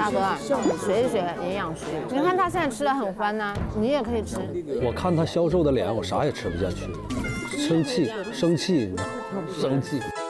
大哥啊，学一学营养学。你看他现在吃的很欢呐，你也可以吃。 我看他消瘦的脸，我啥也吃不下去，生气，生气，生气。